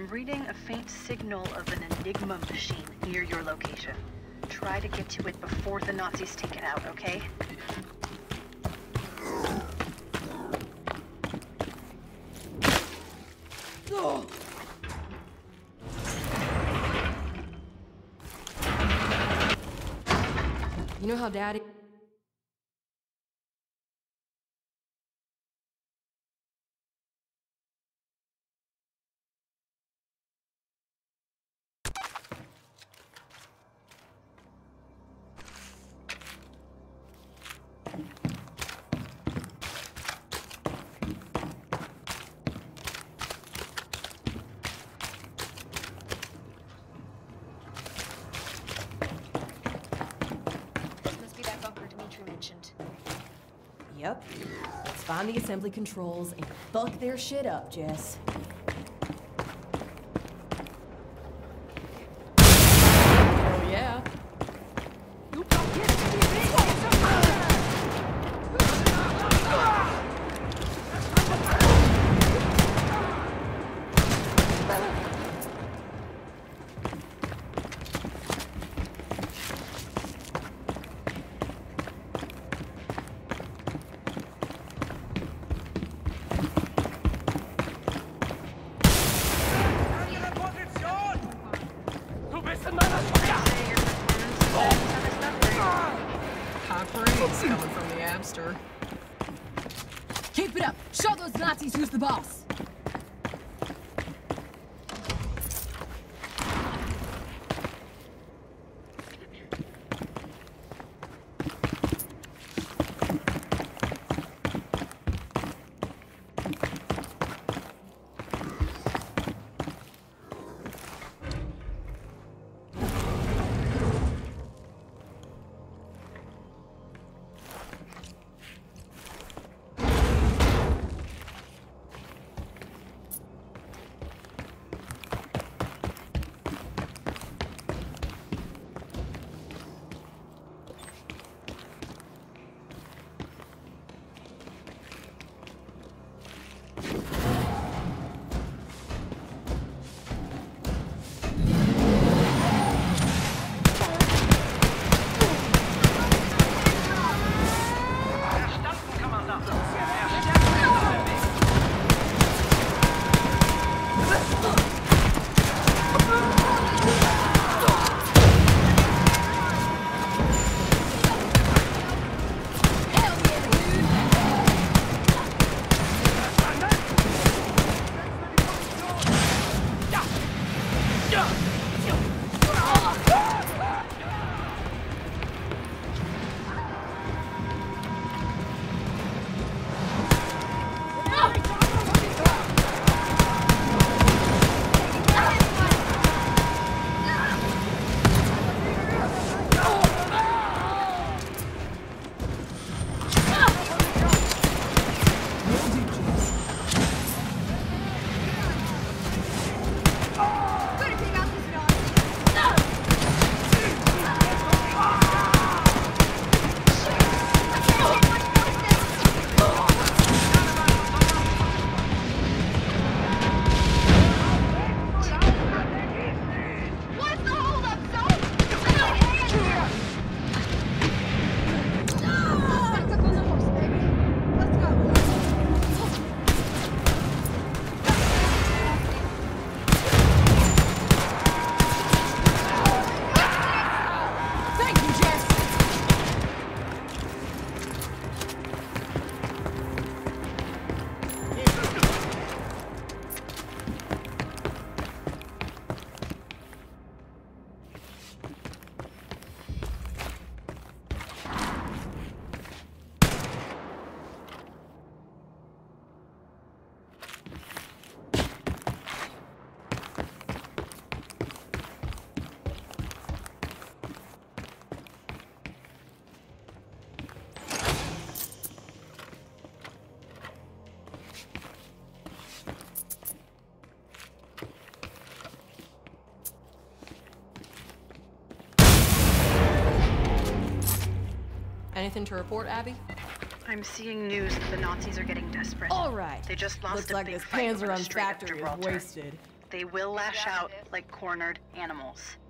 I'm reading a faint signal of an Enigma machine near your location. Try to get to it before the Nazis take it out, okay? You know how Daddy... Yep. Let's find the assembly controls and fuck their shit up, Jess. Oh, yeah. Coming from the Abster. Keep it up! Show those Nazis who's the boss! Anything to report, Abby? I'm seeing news that the Nazis are getting desperate. All right. They just lost Looks a like big this fight over Panzer the Strait of factory is Gibraltar. wasted. They will lash out like cornered animals.